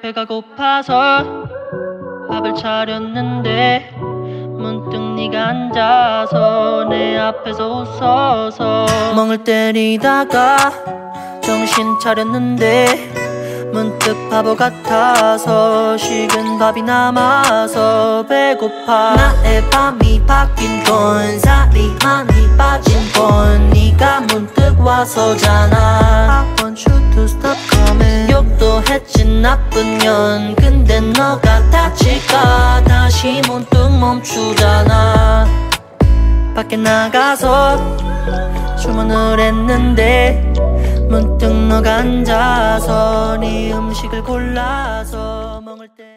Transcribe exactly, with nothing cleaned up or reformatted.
배가 고파서 밥을 차렸는데 문득 네가 앉아서 내 앞에서 웃어서 멍을 때리다가 정신 차렸는데 문득 바보 같아서 식은 밥이 남아서 배고파. 나의 밤이 바뀐 건 살이 많이 빠진 건 네가 문득 와서잖아. I want you to stop coming. 욕도 했지 나쁜 년. 근데 너가 다칠까 다시 문득 멈추잖아. 밖에 나가서 주문을 했는데 문득 너가 앉아서 네 음식을 골라서 멍을 때